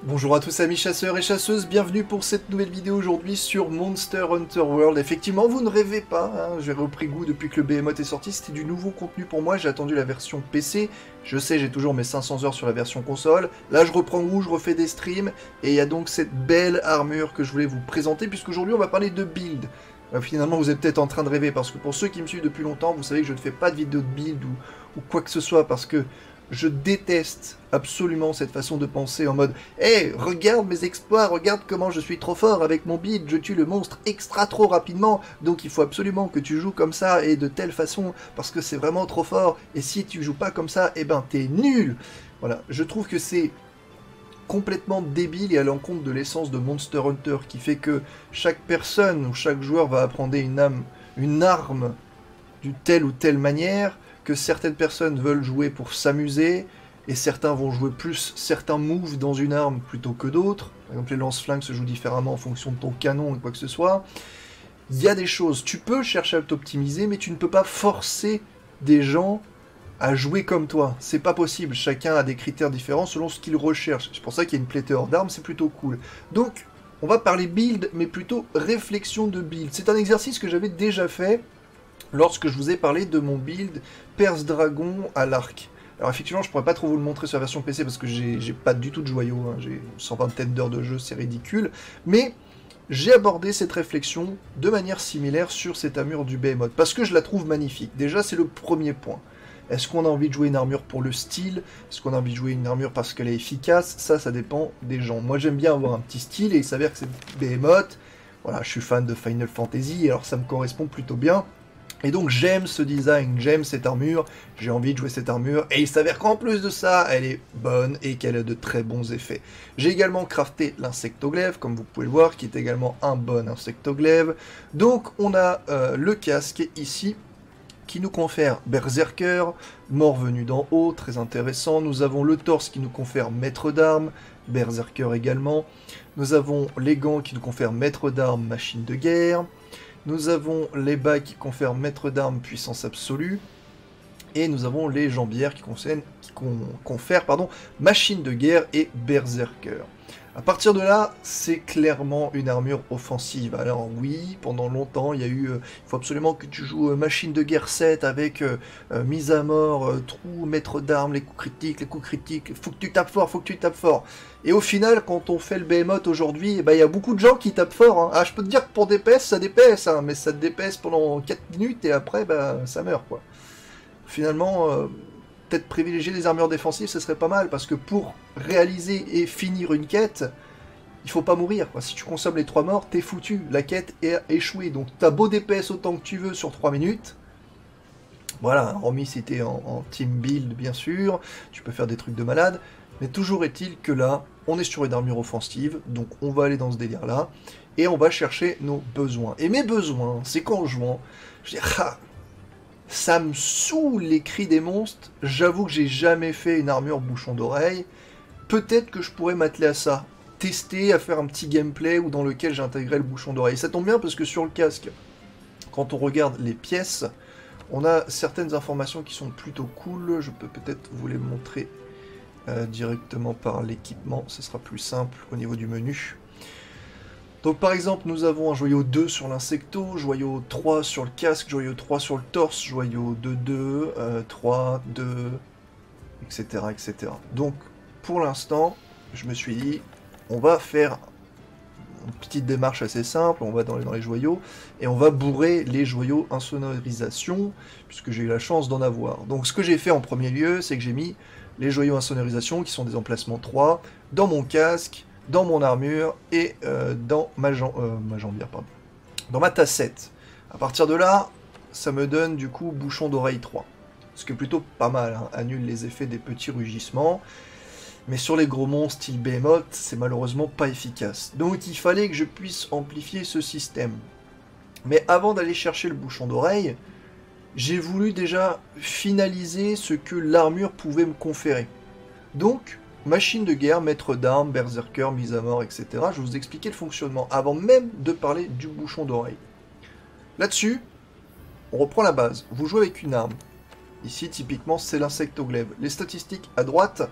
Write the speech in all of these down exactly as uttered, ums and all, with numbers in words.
Bonjour à tous amis chasseurs et chasseuses, bienvenue pour cette nouvelle vidéo aujourd'hui sur Monster Hunter World. Effectivement, vous ne rêvez pas, hein, j'ai repris goût depuis que le Behemoth est sorti, c'était du nouveau contenu pour moi, j'ai attendu la version P C, je sais j'ai toujours mes cinq cents heures sur la version console, là je reprends goût, je refais des streams, et il y a donc cette belle armure que je voulais vous présenter, puisqu'aujourd'hui on va parler de build. Euh, finalement vous êtes peut-être en train de rêver, parce que pour ceux qui me suivent depuis longtemps, vous savez que je ne fais pas de vidéo de build ou, ou quoi que ce soit, parce que je déteste absolument cette façon de penser en mode « Hey, regarde mes exploits, regarde comment je suis trop fort avec mon build, je tue le monstre extra trop rapidement, donc il faut absolument que tu joues comme ça et de telle façon, parce que c'est vraiment trop fort, et si tu joues pas comme ça, eh ben t'es nul !» Voilà, je trouve que c'est complètement débile et à l'encontre de l'essence de Monster Hunter, qui fait que chaque personne ou chaque joueur va apprendre une, âme, une arme d'une telle ou telle manière, que certaines personnes veulent jouer pour s'amuser, et certains vont jouer plus certains moves dans une arme plutôt que d'autres. Par exemple, les lance-flingues se jouent différemment en fonction de ton canon ou quoi que ce soit. Il y a des choses, tu peux chercher à t'optimiser, mais tu ne peux pas forcer des gens à jouer comme toi. C'est pas possible, chacun a des critères différents selon ce qu'il recherche. C'est pour ça qu'il y a une pléthore d'armes, c'est plutôt cool. Donc, on va parler build, mais plutôt réflexion de build. C'est un exercice que j'avais déjà fait lorsque je vous ai parlé de mon build Perse Dragon à l'arc. Alors effectivement, je pourrais pas trop vous le montrer sur la version P C parce que j'ai pas du tout de joyaux, hein. J'ai cent vingt d'heures de jeu, c'est ridicule, mais j'ai abordé cette réflexion de manière similaire sur cette armure du Behemoth, parce que je la trouve magnifique. Déjà, c'est le premier point. Est-ce qu'on a envie de jouer une armure pour le style? Est-ce qu'on a envie de jouer une armure parce qu'elle est efficace? Ça, ça dépend des gens. Moi, j'aime bien avoir un petit style, et il s'avère que c'est Behemoth. Voilà, je suis fan de Final Fantasy, alors ça me correspond plutôt bien. Et donc j'aime ce design, j'aime cette armure, j'ai envie de jouer cette armure, et il s'avère qu'en plus de ça, elle est bonne et qu'elle a de très bons effets. J'ai également crafté l'insectoglaive, comme vous pouvez le voir, qui est également un bon insectoglaive. Donc on a euh, le casque ici, qui nous confère Berserker, mort venu d'en haut, très intéressant. Nous avons le torse qui nous confère maître d'armes, Berserker également. Nous avons les gants qui nous confèrent maître d'armes, machine de guerre. Nous avons les bas qui confèrent maître d'armes, puissance absolue. Et nous avons les jambières qui, qui con confèrent pardon, machine de guerre et berserker. A partir de là, c'est clairement une armure offensive. Alors oui, pendant longtemps, il y a eu... Euh, il faut absolument que tu joues euh, machine de guerre sept avec euh, euh, mise à mort, euh, trou, maître d'armes, les coups critiques, les coups critiques. Faut que tu tapes fort, faut que tu tapes fort. Et au final, quand on fait le Behemoth aujourd'hui, eh ben, il y a beaucoup de gens qui tapent fort. Hein. Ah, je peux te dire que pour D P S, ça D P S, hein, mais ça te D P S pendant quatre minutes et après, bah, ça meurt, quoi. Finalement... Euh, peut-être privilégier des armures défensives, ce serait pas mal, parce que pour réaliser et finir une quête, il faut pas mourir, quoi. Si tu consommes les trois morts, t'es foutu, la quête est échouée, donc t'as beau D P S autant que tu veux sur trois minutes, voilà, hormis si t'es en, en team build, bien sûr, tu peux faire des trucs de malade, mais toujours est-il que là, on est sur une armure offensive, donc on va aller dans ce délire-là, et on va chercher nos besoins. Et mes besoins, c'est qu'en jouant, je dis, ah, ça me saoule les cris des monstres, j'avoue que j'ai jamais fait une armure bouchon d'oreille, peut-être que je pourrais m'atteler à ça, tester, à faire un petit gameplay où dans lequel j'intégrais le bouchon d'oreille. Ça tombe bien parce que sur le casque, quand on regarde les pièces, on a certaines informations qui sont plutôt cool, je peux peut-être vous les montrer euh, directement par l'équipement, ce sera plus simple au niveau du menu. Donc par exemple, nous avons un joyau deux sur l'insecto, joyau trois sur le casque, joyau trois sur le torse, joyau deux, deux, euh, trois, deux, et cetera, et cetera. Donc pour l'instant, je me suis dit, on va faire une petite démarche assez simple, on va dans les, dans les joyaux, et on va bourrer les joyaux insonorisation, puisque j'ai eu la chance d'en avoir. Donc ce que j'ai fait en premier lieu, c'est que j'ai mis les joyaux insonorisation, qui sont des emplacements trois, dans mon casque, dans mon armure et euh, dans ma, jam euh, ma jambière, pardon. Dans ma tassette. À partir de là, ça me donne du coup bouchon d'oreille trois. Ce qui est plutôt pas mal, hein, annule les effets des petits rugissements. Mais sur les gros monstres style Behemoth, c'est malheureusement pas efficace. Donc il fallait que je puisse amplifier ce système. Mais avant d'aller chercher le bouchon d'oreille, j'ai voulu déjà finaliser ce que l'armure pouvait me conférer. Donc, machine de guerre, maître d'armes, berserker, mise à mort, et cetera. Je vais vous expliquer le fonctionnement avant même de parler du bouchon d'oreille. Là-dessus, on reprend la base. Vous jouez avec une arme. Ici, typiquement, c'est l'insectoglaive. Les statistiques à droite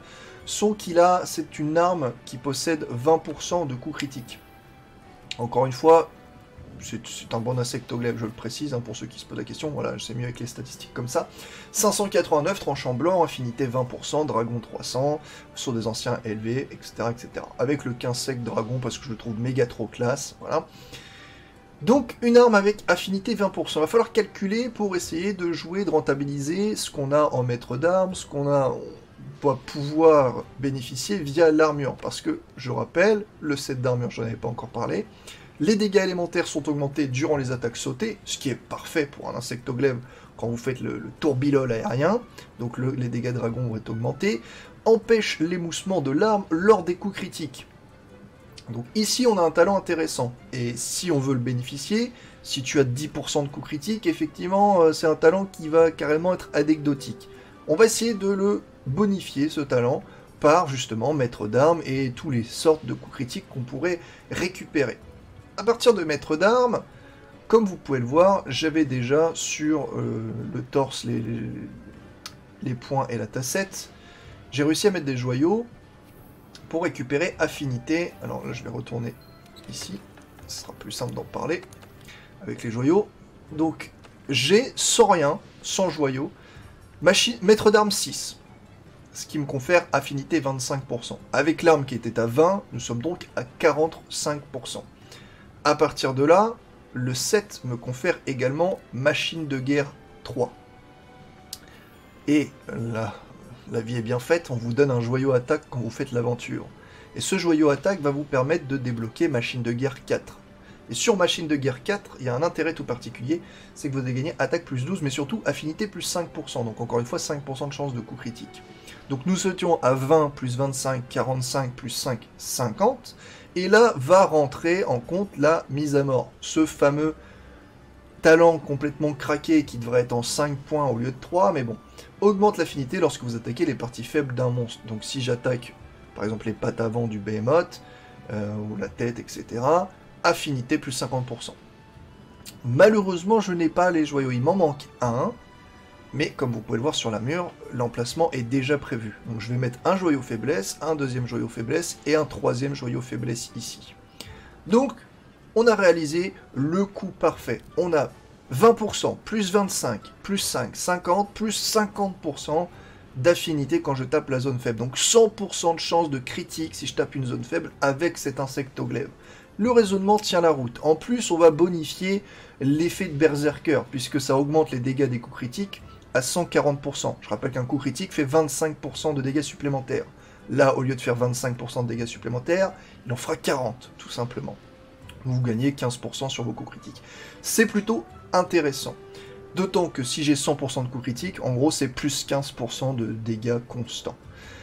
sont qu'il a, c'est une arme qui possède vingt pour cent de coups critiques. Encore une fois, c'est un bon insectoglaive, je le précise, hein, pour ceux qui se posent la question, voilà, c'est mieux avec les statistiques comme ça. cinq cent quatre-vingt-neuf, tranchant blanc, affinité vingt pour cent, dragon trois cents, sur des anciens élevés, et cetera, et cetera. Avec le quinze sec dragon, parce que je le trouve méga trop classe, voilà. Donc, une arme avec affinité vingt pour cent. Il va falloir calculer pour essayer de jouer, de rentabiliser ce qu'on a en maître d'armes, ce qu'on a... On va pouvoir bénéficier via l'armure, parce que, je rappelle, le set d'armure, j'en avais pas encore parlé, les dégâts élémentaires sont augmentés durant les attaques sautées, ce qui est parfait pour un insectoglaive quand vous faites le, le tourbilol aérien, donc le, les dégâts dragons vont être augmentés, empêche l'émoussement de l'arme lors des coups critiques. Donc ici on a un talent intéressant, et si on veut le bénéficier, si tu as dix pour cent de coups critiques, effectivement c'est un talent qui va carrément être anecdotique. On va essayer de le bonifier ce talent par justement maître d'armes et tous les sortes de coups critiques qu'on pourrait récupérer. À partir de maître d'armes, comme vous pouvez le voir, j'avais déjà sur euh, le torse les, les, les points et la tassette, j'ai réussi à mettre des joyaux pour récupérer affinité. Alors là je vais retourner ici, ce sera plus simple d'en parler avec les joyaux. Donc j'ai sans rien, sans joyaux, machine, maître d'armes six. Ce qui me confère affinité vingt-cinq pour cent. Avec l'arme qui était à vingt, nous sommes donc à quarante-cinq pour cent. À partir de là, le sept me confère également machine de guerre trois. Et là, la vie est bien faite, on vous donne un joyau attaque quand vous faites l'aventure. Et ce joyau attaque va vous permettre de débloquer machine de guerre quatre. Et sur machine de guerre quatre, il y a un intérêt tout particulier, c'est que vous allez gagner attaque plus douze, mais surtout affinité plus cinq pour cent. Donc encore une fois, cinq pour cent de chance de coup critique. Donc nous étions à vingt plus vingt-cinq, quarante-cinq plus cinq, cinquante. Et là va rentrer en compte la mise à mort. Ce fameux talent complètement craqué qui devrait être en cinq points au lieu de trois, mais bon. Augmente l'affinité lorsque vous attaquez les parties faibles d'un monstre. Donc si j'attaque par exemple les pattes avant du behemoth, euh, ou la tête, et cetera, affinité plus cinquante pour cent. Malheureusement, je n'ai pas les joyaux, il m'en manque un, mais comme vous pouvez le voir sur la mur, l'emplacement est déjà prévu. Donc je vais mettre un joyau faiblesse, un deuxième joyau faiblesse et un troisième joyau faiblesse ici. Donc, on a réalisé le coup parfait. On a vingt pour cent, plus vingt-cinq, plus cinq, cinquante, plus cinquante pour cent d'affinité quand je tape la zone faible. Donc cent pour cent de chance de critique si je tape une zone faible avec cet insectoglaive. Le raisonnement tient la route. En plus, on va bonifier l'effet de Berserker, puisque ça augmente les dégâts des coups critiques à cent quarante pour cent. Je rappelle qu'un coup critique fait vingt-cinq pour cent de dégâts supplémentaires. Là, au lieu de faire vingt-cinq pour cent de dégâts supplémentaires, il en fera quarante, tout simplement. Vous gagnez quinze pour cent sur vos coups critiques. C'est plutôt intéressant. D'autant que si j'ai cent pour cent de coups critiques, en gros, c'est plus quinze pour cent de dégâts constants.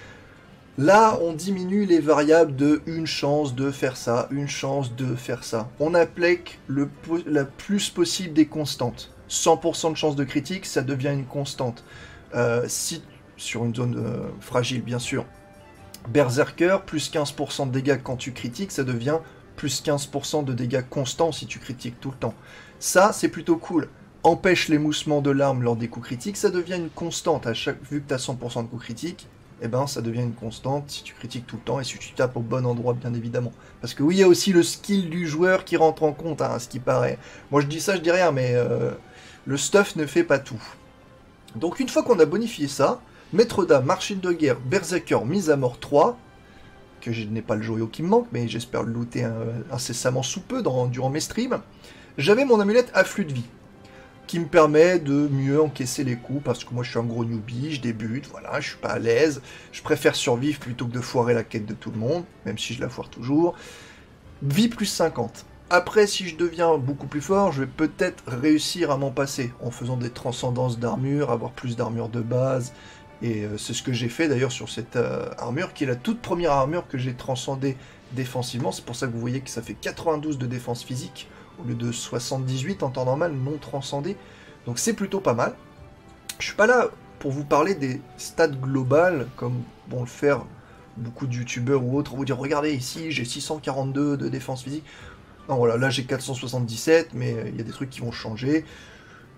Là, on diminue les variables de une chance de faire ça, une chance de faire ça. On applique le, la plus possible des constantes. cent pour cent de chance de critique, ça devient une constante. Euh, si, sur une zone euh, fragile, bien sûr. Berserker, plus quinze pour cent de dégâts quand tu critiques, ça devient plus quinze pour cent de dégâts constants si tu critiques tout le temps. Ça, c'est plutôt cool. Empêche l'émoussement de l'arme lors des coups critiques, ça devient une constante. À chaque, vu que tu as cent pour cent de coups critiques, eh ben, ça devient une constante si tu critiques tout le temps et si tu tapes au bon endroit, bien évidemment. Parce que oui, il y a aussi le skill du joueur qui rentre en compte, hein, à ce qui paraît. Moi, je dis ça, je dis rien, mais euh, le stuff ne fait pas tout. Donc, une fois qu'on a bonifié ça, maître d'âme, machine de guerre, berserker, mise à mort trois, que je n'ai pas le joyau qui me manque, mais j'espère le looter euh, incessamment sous peu dans, durant mes streams, j'avais mon amulette afflux de vie, qui me permet de mieux encaisser les coups, parce que moi je suis un gros newbie, je débute, voilà, je suis pas à l'aise, je préfère survivre plutôt que de foirer la quête de tout le monde, même si je la foire toujours. Vie plus cinquante. Après, si je deviens beaucoup plus fort, je vais peut-être réussir à m'en passer, en faisant des transcendances d'armure, avoir plus d'armure de base, et euh, c'est ce que j'ai fait d'ailleurs sur cette euh, armure, qui est la toute première armure que j'ai transcendée défensivement, c'est pour ça que vous voyez que ça fait quatre-vingt-douze de défense physique, au lieu de soixante-dix-huit en temps normal, non transcendé. Donc c'est plutôt pas mal. Je suis pas là pour vous parler des stats globales, comme vont le faire beaucoup de youtubeurs ou autres, vous dire regardez ici j'ai six cent quarante-deux de défense physique. Non voilà, là j'ai quatre cent soixante-dix-sept, mais il y a des trucs qui vont changer.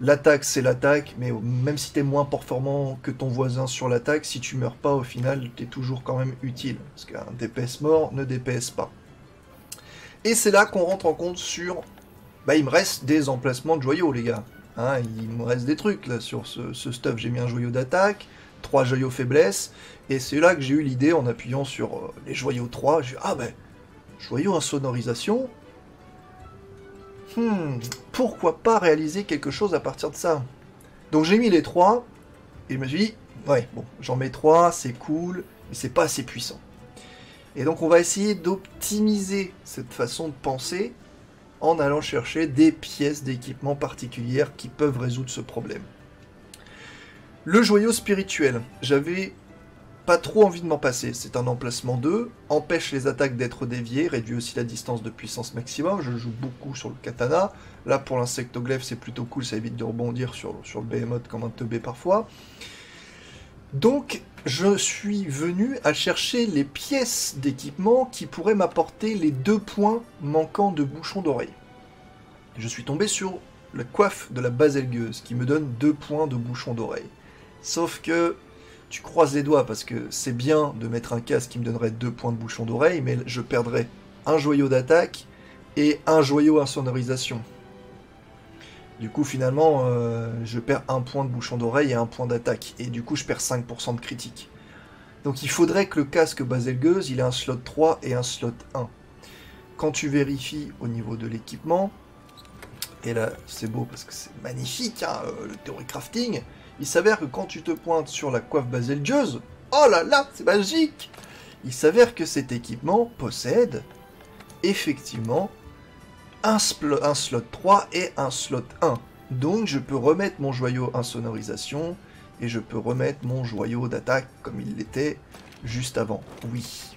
L'attaque, c'est l'attaque, mais même si t'es moins performant que ton voisin sur l'attaque, si tu meurs pas, au final, t'es toujours quand même utile. Parce qu'un D P S mort ne D P S pas. Et c'est là qu'on rentre en compte sur... Bah, il me reste des emplacements de joyaux, les gars. Hein, il me reste des trucs, là, sur ce, ce stuff. J'ai mis un joyau d'attaque, trois joyaux faiblesse, et c'est là que j'ai eu l'idée, en appuyant sur euh, les joyaux trois, j'ai dit, ah ben, joyau insonorisation... Hmm, pourquoi pas réaliser quelque chose à partir de ça? Donc j'ai mis les trois, et je me suis dit, ouais, bon, j'en mets trois, c'est cool, mais c'est pas assez puissant. Et donc on va essayer d'optimiser cette façon de penser en allant chercher des pièces d'équipement particulières qui peuvent résoudre ce problème. Le joyau spirituel, j'avais pas trop envie de m'en passer, c'est un emplacement deux, empêche les attaques d'être déviées, réduit aussi la distance de puissance maximum, je joue beaucoup sur le katana, là pour l'insectoglaive c'est plutôt cool, ça évite de rebondir sur, sur le behemoth comme un teubé parfois. Donc je suis venu à chercher les pièces d'équipement qui pourraient m'apporter les deux points manquants de bouchon d'oreille. Je suis tombé sur la coiffe de la baselgueuse qui me donne deux points de bouchon d'oreille. Sauf que tu croises les doigts parce que c'est bien de mettre un casque qui me donnerait deux points de bouchon d'oreille, mais je perdrais un joyau d'attaque et un joyau insonorisation. Du coup, finalement, euh, je perds un point de bouchon d'oreille et un point d'attaque. Et du coup, je perds cinq pour cent de critique. Donc il faudrait que le casque baselgueuse, il ait un slot trois et un slot un. Quand tu vérifies au niveau de l'équipement, et là, c'est beau parce que c'est magnifique, hein, le theory crafting, il s'avère que quand tu te pointes sur la coiffe baselgueuse, oh là là, c'est magique! Il s'avère que cet équipement possède effectivement un, un slot trois et un slot un. Donc je peux remettre mon joyau insonorisation et je peux remettre mon joyau d'attaque comme il l'était juste avant. Oui.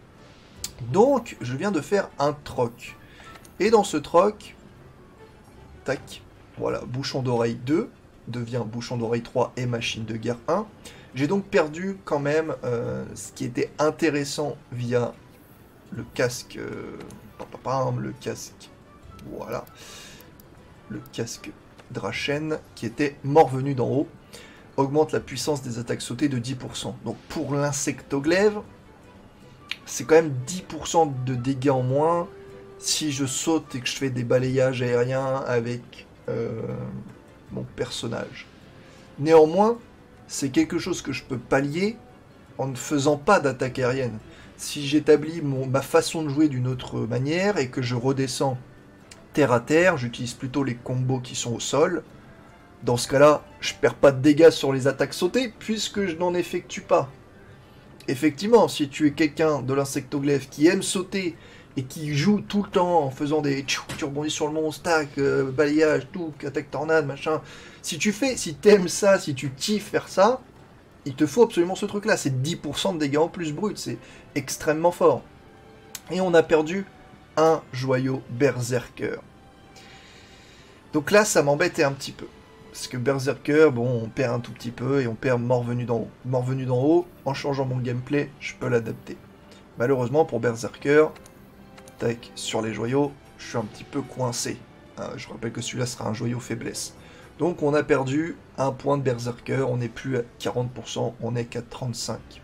Donc je viens de faire un troc. Et dans ce troc, tac, voilà, bouchon d'oreille deux devient bouchon d'oreille trois et machine de guerre un. J'ai donc perdu quand même euh, ce qui était intéressant via le casque, euh, le casque, voilà, le casque Drachen qui était mort venu d'en haut, augmente la puissance des attaques sautées de dix pour cent. Donc pour l'insectoglaive, c'est quand même dix pour cent de dégâts en moins si je saute et que je fais des balayages aériens avec euh, mon personnage. Néanmoins, c'est quelque chose que je peux pallier en ne faisant pas d'attaque aérienne. Si j'établis ma façon de jouer d'une autre manière et que je redescends terre à terre, j'utilise plutôt les combos qui sont au sol. Dans ce cas-là, je perds pas de dégâts sur les attaques sautées puisque je n'en effectue pas. Effectivement, si tu es quelqu'un de l'insectoglaive qui aime sauter et qui joue tout le temps en faisant des... Tu rebondis sur le monstre, tac, euh, balayage, tout, attaque tornade, machin. Si tu fais, si t'aimes ça, si tu kiffes faire ça, il te faut absolument ce truc-là. C'est dix pour cent de dégâts en plus brut, c'est extrêmement fort. Et on a perdu un joyau berserker. Donc là, ça m'embêtait un petit peu. Parce que berserker, bon, on perd un tout petit peu et on perd mort venu d'en haut. Mort venu d'en haut, en changeant mon gameplay, je peux l'adapter. Malheureusement, pour berserker, tac, sur les joyaux, je suis un petit peu coincé. Hein, je rappelle que celui-là sera un joyau faiblesse. Donc on a perdu un point de berserker, on n'est plus à quarante pour cent, on n'est qu'à trente-cinq pour cent.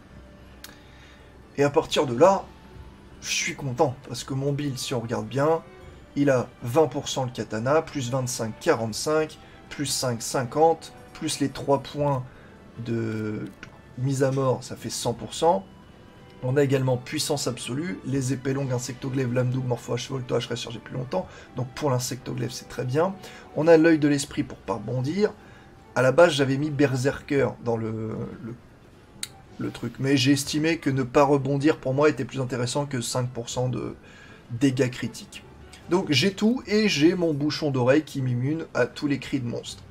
Et à partir de là, je suis content, parce que mon build, si on regarde bien, il a vingt pour cent le katana, plus vingt-cinq, quarante-cinq, plus cinq, cinquante, plus les trois points de mise à mort, ça fait cent pour cent. On a également puissance absolue, les épées longues, insectoglaive, lame double, morpho H, volto H, recharger plus longtemps. Donc pour l'insectoglaive, c'est très bien. On a l'œil de l'esprit pour pas rebondir. À la base, j'avais mis berserker dans le, le, le truc. Mais j'ai estimé que ne pas rebondir, pour moi, était plus intéressant que cinq pour cent de dégâts critiques. Donc j'ai tout, et j'ai mon bouchon d'oreille qui m'immune à tous les cris de monstres.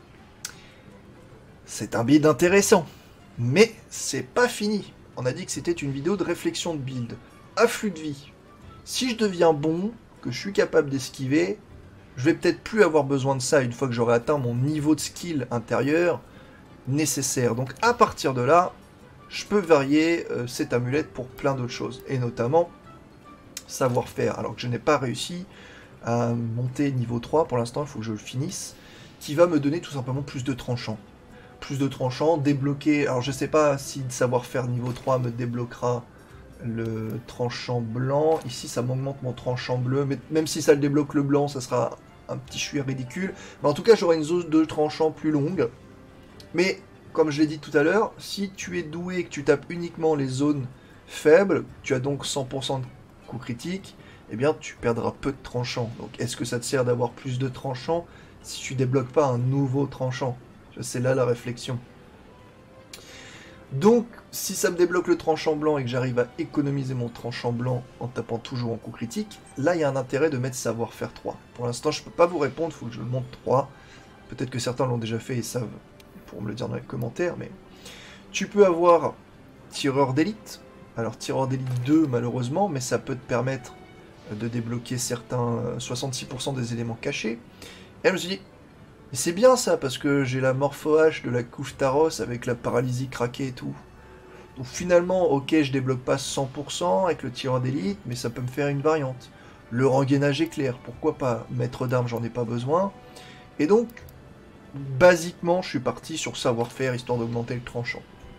C'est un build intéressant. Mais c'est pas fini. On a dit que c'était une vidéo de réflexion de build. Afflux de vie. Si je deviens bon, que je suis capable d'esquiver, je vais peut-être plus avoir besoin de ça une fois que j'aurai atteint mon niveau de skill intérieur nécessaire. Donc à partir de là, je peux varier euh, cette amulette pour plein d'autres choses. Et notamment, savoir-faire. Alors que je n'ai pas réussi à monter niveau trois pour l'instant, il faut que je le finisse. qui va me donner tout simplement plus de tranchants. Plus de tranchants, débloquer... Alors je sais pas si le savoir-faire niveau trois me débloquera le tranchant blanc. Ici ça m'augmente mon tranchant bleu, mais même si ça le débloque le blanc, ça sera un petit chouïa ridicule. Mais en tout cas j'aurai une zone de tranchant plus longue. Mais comme je l'ai dit tout à l'heure, si tu es doué et que tu tapes uniquement les zones faibles, tu as donc cent pour cent de coups critiques, eh bien tu perdras peu de tranchants. Donc est-ce que ça te sert d'avoir plus de tranchants si tu débloques pas un nouveau tranchant? C'est là la réflexion. Donc si ça me débloque le tranchant blanc et que j'arrive à économiser mon tranchant blanc en tapant toujours en coup critique, là il y a un intérêt de mettre savoir-faire trois. Pour l'instant je peux pas vous répondre, il faut que je le montre trois. Peut-être que certains l'ont déjà fait et savent, ils pourront me le dire dans les commentaires, mais... Tu peux avoir tireur d'élite. Alors tireur d'élite deux malheureusement, mais ça peut te permettre de débloquer certains soixante-six pour cent des éléments cachés. Et je me suis dit, c'est bien ça, parce que j'ai la morpho-H de la couche Taros avec la paralysie craquée et tout. Donc finalement, ok, je débloque pas cent pour cent avec le tireur d'élite, mais ça peut me faire une variante. Le rengainage éclair, pourquoi pas. Maître d'armes, j'en ai pas besoin. Et donc, basiquement, je suis parti sur savoir-faire, histoire d'augmenter le tranchant.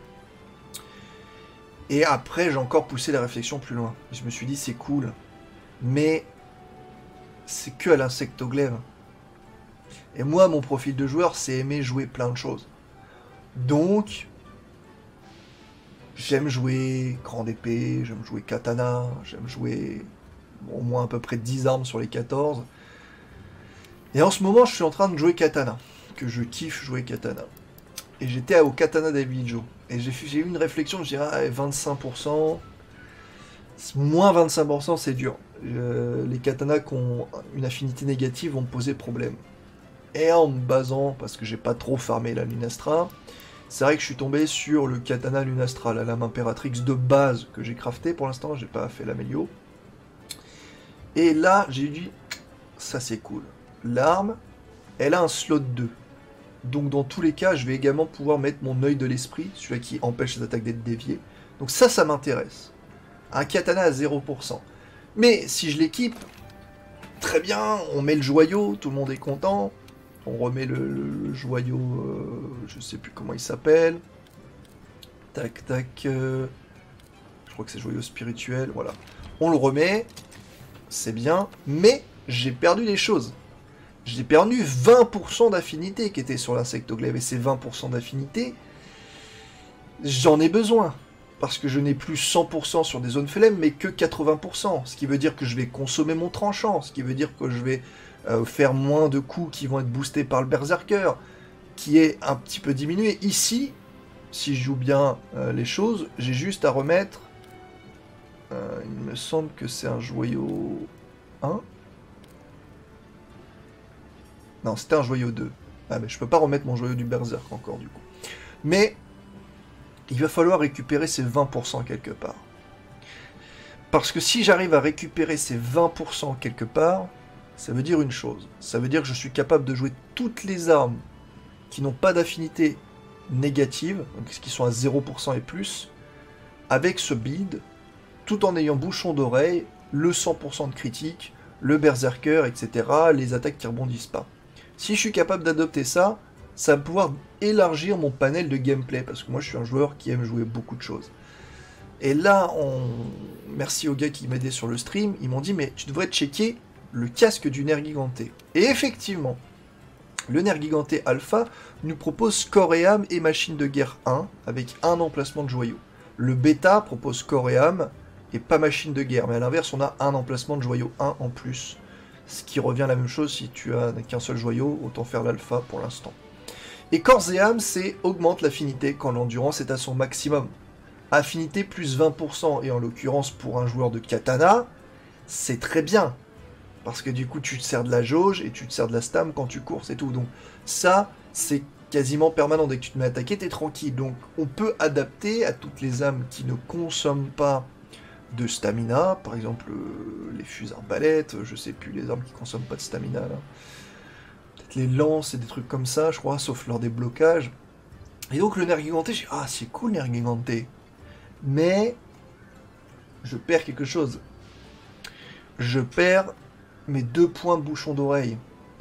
Et après, j'ai encore poussé la réflexion plus loin. Je me suis dit, c'est cool, mais c'est que à l'insectoglaive. Et moi, mon profil de joueur, c'est aimer jouer plein de choses. Donc, j'aime jouer grande épée, j'aime jouer katana, j'aime jouer bon, au moins à peu près dix armes sur les quatorze. Et en ce moment, je suis en train de jouer katana, que je kiffe jouer katana. Et j'étais au katana d'Abijo. Et j'ai eu une réflexion, je dirais, ah, vingt-cinq pour cent, moins vingt-cinq pour cent, c'est dur. Euh, les katanas qui ont une affinité négative vont me poser problème. Et en me basant, parce que j'ai pas trop farmé la Lunastra, c'est vrai que je suis tombé sur le katana Lunastra, la lame impératrix de base que j'ai crafté. Pour l'instant, j'ai pas fait l'amélio. Et là, j'ai dit, ça c'est cool. L'arme, elle a un slot deux. Donc dans tous les cas, je vais également pouvoir mettre mon œil de l'esprit, celui qui empêche les attaques d'être déviées. Donc ça, ça m'intéresse. Un katana à zéro pour cent. Mais si je l'équipe, très bien, on met le joyau, tout le monde est content. On remet le, le, le joyau, euh, je sais plus comment il s'appelle. Tac, tac. Euh, je crois que c'est joyau spirituel, voilà. On le remet, c'est bien, mais j'ai perdu des choses. J'ai perdu vingt pour cent d'affinité qui était sur l'insectoglaive, et ces vingt pour cent d'affinité, j'en ai besoin. Parce que je n'ai plus cent pour cent sur des zones flemme, mais que quatre-vingts pour cent. Ce qui veut dire que je vais consommer mon tranchant, ce qui veut dire que je vais euh, faire moins de coups qui vont être boostés par le berserker, qui est un petit peu diminué. Ici, si je joue bien euh, les choses, j'ai juste à remettre... Euh, il me semble que c'est un joyau un. Non, c'était un joyau deux. Ah, mais je peux pas remettre mon joyau du berserk encore, du coup. Mais... il va falloir récupérer ces vingt pour cent quelque part. Parce que si j'arrive à récupérer ces vingt pour cent quelque part, ça veut dire une chose. Ça veut dire que je suis capable de jouer toutes les armes qui n'ont pas d'affinité négative, donc qui sont à zéro pour cent et plus, avec ce build, tout en ayant bouchon d'oreille, le cent pour cent de critique, le berserker, et cetera, les attaques qui rebondissent pas. Si je suis capable d'adopter ça, ça va pouvoir élargir mon panel de gameplay, parce que moi je suis un joueur qui aime jouer beaucoup de choses. Et là, on... merci aux gars qui m'aidaient sur le stream, ils m'ont dit mais tu devrais checker le casque du Nergiganté. Et effectivement, le Nergiganté Alpha nous propose corps et âme et machine de guerre un, avec un emplacement de joyau. Le bêta propose corps et âme et pas machine de guerre, mais à l'inverse on a un emplacement de joyau un en plus. Ce qui revient à la même chose si tu as qu'un seul joyau, autant faire l'alpha pour l'instant. Et corps et âme, c'est augmente l'affinité quand l'endurance est à son maximum. Affinité plus vingt pour cent, et en l'occurrence pour un joueur de katana, c'est très bien. Parce que du coup tu te sers de la jauge et tu te sers de la stam quand tu cours, c'est tout. Donc ça, c'est quasiment permanent. Dès que tu te mets à attaquer, t'es tranquille. Donc on peut adapter à toutes les âmes qui ne consomment pas de stamina. Par exemple, euh, les fusils arbalètes, je sais plus, les armes qui consomment pas de stamina là. Les lances et des trucs comme ça, je crois, sauf lors des blocages. Et donc le Nergiganté, j'ai dit, ah c'est cool Nergiganté. Mais je perds quelque chose. Je perds mes deux points de bouchon d'oreille.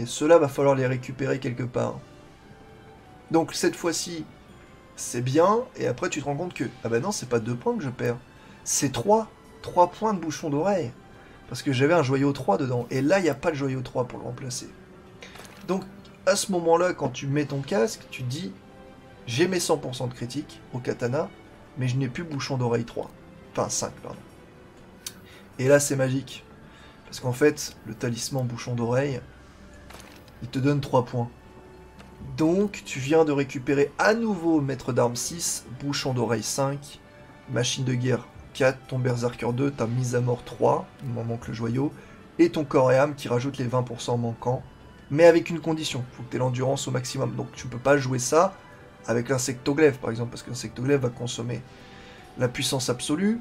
Et ceux-là, va falloir les récupérer quelque part. Donc cette fois-ci, c'est bien, et après tu te rends compte que, ah bah non, c'est pas deux points que je perds, c'est trois. trois points de bouchon d'oreille. Parce que j'avais un joyau trois dedans, et là, il n'y a pas de joyau trois pour le remplacer. Donc, à ce moment-là, quand tu mets ton casque, tu dis, j'ai mes cent pour cent de critique au katana, mais je n'ai plus bouchon d'oreille trois. Enfin, cinq, pardon. Et là, c'est magique. Parce qu'en fait, le talisman bouchon d'oreille, il te donne trois points. Donc, tu viens de récupérer à nouveau maître d'armes six, bouchon d'oreille cinq, machine de guerre quatre, ton berserker deux, ta mise à mort trois, il m'en manque le joyau, et ton corps et âme qui rajoute les vingt pour cent manquants, mais avec une condition, il faut que tu aies l'endurance au maximum. Donc tu ne peux pas jouer ça avec l'insectoglaive par exemple, parce que l'insectoglaive va consommer la puissance absolue,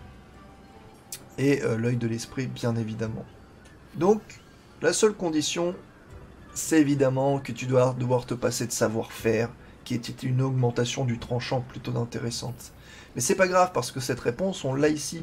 et euh, l'œil de l'esprit bien évidemment. Donc la seule condition, c'est évidemment que tu dois devoir te passer de savoir-faire, qui était une augmentation du tranchant plutôt intéressante. Mais c'est pas grave, parce que cette réponse, on l'a ici.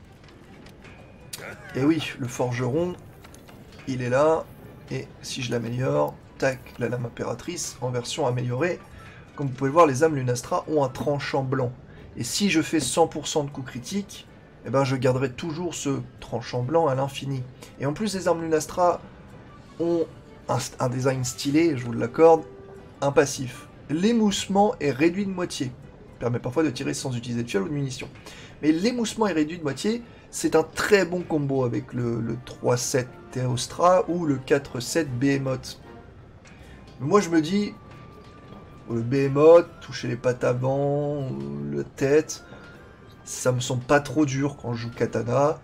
Et oui, le forgeron, il est là, et si je l'améliore, tac, la lame impératrice, en version améliorée, comme vous pouvez le voir, les âmes Lunastra ont un tranchant blanc. Et si je fais cent pour cent de coups critiques, eh ben je garderai toujours ce tranchant blanc à l'infini. Et en plus, les armes Lunastra ont un, un design stylé, je vous l'accorde, un passif. L'émoussement est réduit de moitié. Permet parfois de tirer sans utiliser de fiole ou de munitions. Mais l'émoussement est réduit de moitié, c'est un très bon combo avec le, le trois sept Théostra ou le quatre sept Behemoth. Moi je me dis, le Behemoth, toucher les pattes avant, la tête, ça me semble pas trop dur quand je joue katana.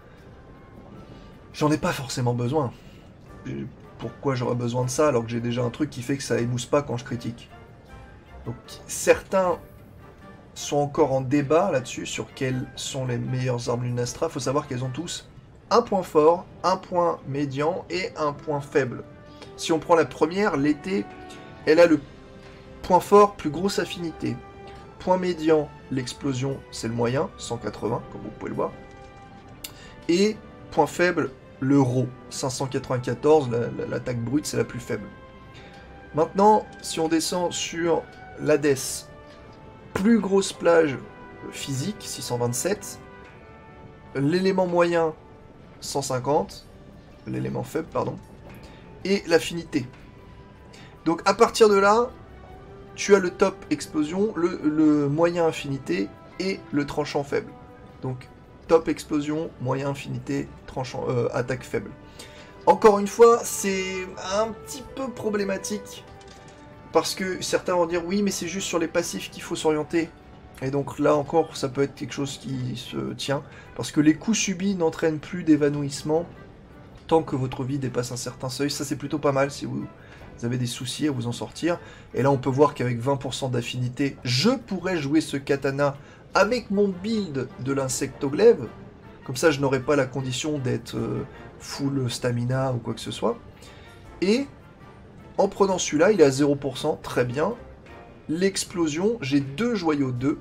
J'en ai pas forcément besoin. Pourquoi j'aurais besoin de ça alors que j'ai déjà un truc qui fait que ça émousse pas quand je critique? Donc certains sont encore en débat là-dessus, sur quelles sont les meilleures armes Lunastra. Il faut savoir qu'elles ont tous un point fort, un point médian et un point faible. Si on prend la première, l'été, elle a le point fort, plus grosse affinité. Point médian, l'explosion, c'est le moyen, cent quatre-vingts, comme vous pouvez le voir. Et point faible, le raw, cinq cent quatre-vingt-quatorze, l'attaque brute, c'est la plus faible. Maintenant, si on descend sur l'Hadès, plus grosse plage physique, six cent vingt-sept, l'élément moyen, cent cinquante, l'élément faible, pardon, et l'affinité. Donc à partir de là, tu as le top explosion, le, le moyen affinité et le tranchant faible. Donc top explosion, moyen affinité, tranchant, euh, attaque faible. Encore une fois, c'est un petit peu problématique. Parce que certains vont dire, oui, mais c'est juste sur les passifs qu'il faut s'orienter. Et donc là encore, ça peut être quelque chose qui se tient. Parce que les coups subis n'entraînent plus d'évanouissement tant que votre vie dépasse un certain seuil. Ça, c'est plutôt pas mal si vous, vous avez des soucis à vous en sortir. Et là, on peut voir qu'avec vingt pour cent d'affinité, je pourrais jouer ce katana avec mon build de l'insectoglaive. Comme ça, je n'aurai pas la condition d'être euh, full stamina ou quoi que ce soit. Et en prenant celui-là, il est à zéro pour cent, très bien. L'explosion, j'ai deux joyaux deux.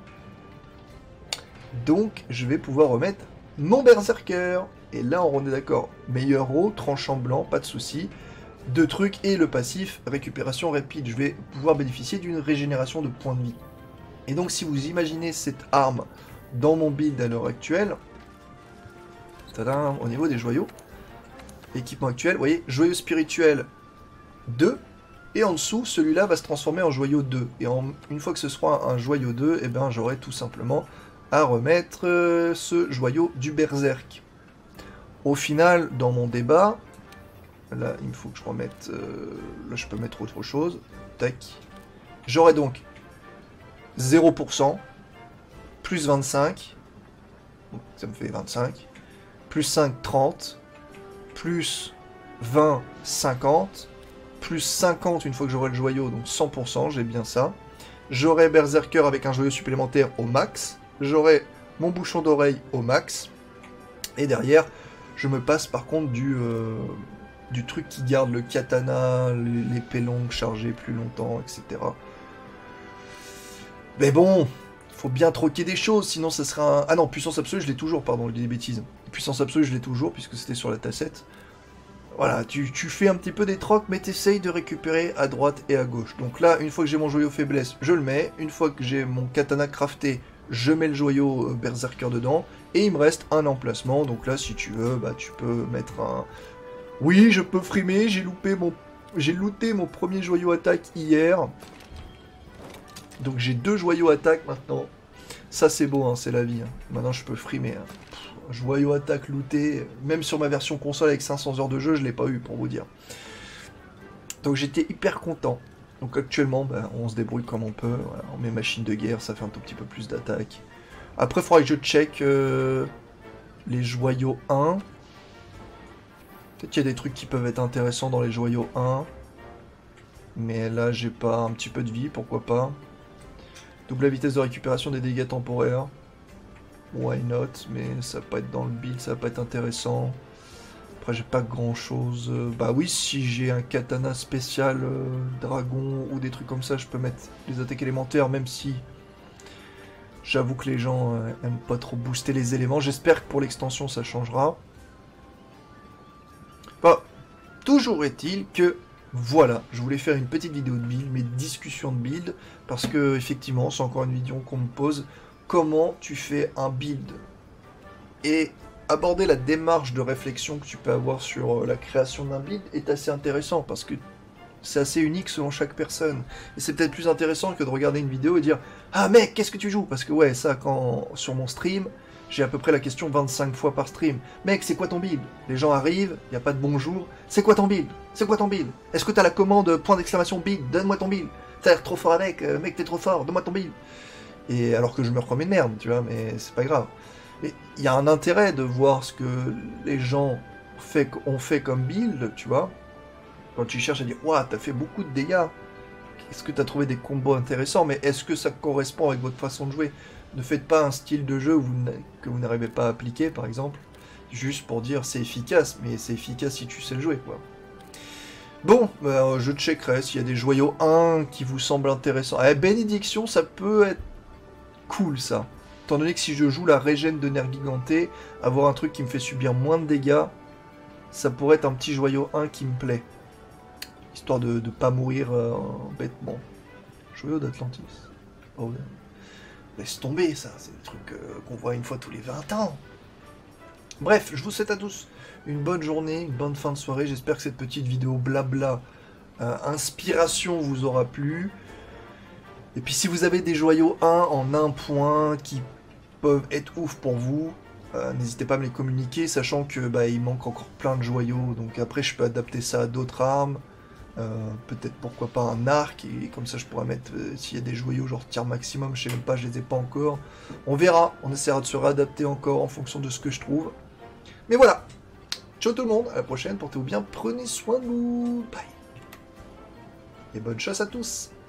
Donc, je vais pouvoir remettre mon berserker. Et là, on est d'accord. Meilleur raw, tranchant blanc, pas de souci. Deux trucs et le passif, récupération rapide. Je vais pouvoir bénéficier d'une régénération de points de vie. Et donc, si vous imaginez cette arme dans mon build à l'heure actuelle, tadam, au niveau des joyaux, équipement actuel, vous voyez, joyau spirituel deux, et en dessous, celui-là va se transformer en joyau deux. Et en, une fois que ce sera un joyau deux, eh ben, j'aurai tout simplement à remettre euh, ce joyau du berserk. Au final, dans mon débat, là, il me faut que je remette... Euh, là, je peux mettre autre chose. Tac. J'aurai donc zéro pour cent, plus vingt-cinq, donc ça me fait vingt-cinq, plus cinq, trente, plus vingt, cinquante, plus cinquante une fois que j'aurai le joyau, donc cent pour cent, j'ai bien ça. J'aurai Berserker avec un joyau supplémentaire au max. J'aurai mon bouchon d'oreille au max. Et derrière, je me passe par contre du, euh, du truc qui garde le katana, l'épée longue chargée plus longtemps, et cetera. Mais bon, il faut bien troquer des choses, sinon ça sera un... Ah non, puissance absolue, je l'ai toujours, pardon, je dis des bêtises. Puissance absolue, je l'ai toujours, puisque c'était sur la tassette. Voilà, tu, tu fais un petit peu des trocs, mais t'essayes de récupérer à droite et à gauche. Donc là, une fois que j'ai mon joyau faiblesse, je le mets. Une fois que j'ai mon katana crafté, je mets le joyau euh, berserker dedans. Et il me reste un emplacement. Donc là, si tu veux, bah tu peux mettre un... Oui, je peux frimer, j'ai loupé mon... J'ai looté mon premier joyau attaque hier. Donc j'ai deux joyaux attaque maintenant. Ça c'est beau, hein, c'est la vie. Hein. Maintenant je peux frimer. Hein. Joyau attaque looté, même sur ma version console avec cinq cents heures de jeu, je l'ai pas eu pour vous dire. Donc j'étais hyper content. Donc actuellement, bah, on se débrouille comme on peut. Voilà, on met machine de guerre, ça fait un tout petit peu plus d'attaque. Après, il faudra que je check euh, les joyaux un. Peut-être qu'il y a des trucs qui peuvent être intéressants dans les joyaux un. Mais là, j'ai pas un petit peu de vie, pourquoi pas. Double la vitesse de récupération des dégâts temporaires. Why not, mais ça va pas être dans le build, ça va pas être intéressant. Après j'ai pas grand chose. Bah oui, si j'ai un katana spécial euh, dragon ou des trucs comme ça, je peux mettre les attaques élémentaires, même si j'avoue que les gens euh, aiment pas trop booster les éléments. J'espère que pour l'extension ça changera. Bah, toujours est-il que voilà, je voulais faire une petite vidéo de build, mais discussion de build, parce que effectivement c'est encore une vidéo qu'on me pose. Comment tu fais un build et aborder la démarche de réflexion que tu peux avoir sur la création d'un build est assez intéressant parce que c'est assez unique selon chaque personne. Et c'est peut-être plus intéressant que de regarder une vidéo et dire « Ah mec, qu'est-ce que tu joues ?» Parce que ouais, ça, quand sur mon stream, j'ai à peu près la question vingt-cinq fois par stream. « Mec, c'est quoi ton build ?» Les gens arrivent, il n'y a pas de bonjour. « C'est quoi ton build ? C'est quoi ton build ? Est-ce que t'as la commande point d'exclamation build ? Donne-moi ton build. T'as l'air trop fort avec, euh, mec, t'es trop fort, donne-moi ton build. » Et alors que je me remets de merde, tu vois, mais c'est pas grave. Mais il y a un intérêt de voir ce que les gens fait, ont fait comme build, tu vois. Quand tu cherches à dire, ouah, t'as fait beaucoup de dégâts. Est-ce que t'as trouvé des combos intéressants, mais est-ce que ça correspond avec votre façon de jouer? Ne faites pas un style de jeu où vous que vous n'arrivez pas à appliquer, par exemple, juste pour dire c'est efficace, mais c'est efficace si tu sais le jouer, quoi. Bon, bah, je checkerai s'il y a des joyaux un qui vous semblent intéressants. Eh, bénédiction, ça peut être cool, ça. Étant donné que si je joue la régène de Nergiganté, avoir un truc qui me fait subir moins de dégâts, ça pourrait être un petit joyau un qui me plaît. Histoire de ne pas mourir euh, bêtement. Joyau d'Atlantis. Oh, ouais. Laisse tomber, ça. C'est des trucs euh, qu'on voit une fois tous les vingt ans. Bref, je vous souhaite à tous une bonne journée, une bonne fin de soirée. J'espère que cette petite vidéo blabla euh, inspiration vous aura plu. Et puis si vous avez des joyaux un en un point qui peuvent être ouf pour vous, euh, n'hésitez pas à me les communiquer, sachant que bah, il manque encore plein de joyaux, donc après je peux adapter ça à d'autres armes, euh, peut-être pourquoi pas un arc, et comme ça je pourrais mettre, euh, s'il y a des joyaux genre tir maximum, je sais même pas, je les ai pas encore, on verra, on essaiera de se réadapter encore en fonction de ce que je trouve. Mais voilà, ciao tout le monde, à la prochaine, portez-vous bien, prenez soin de vous, bye, et bonne chasse à tous.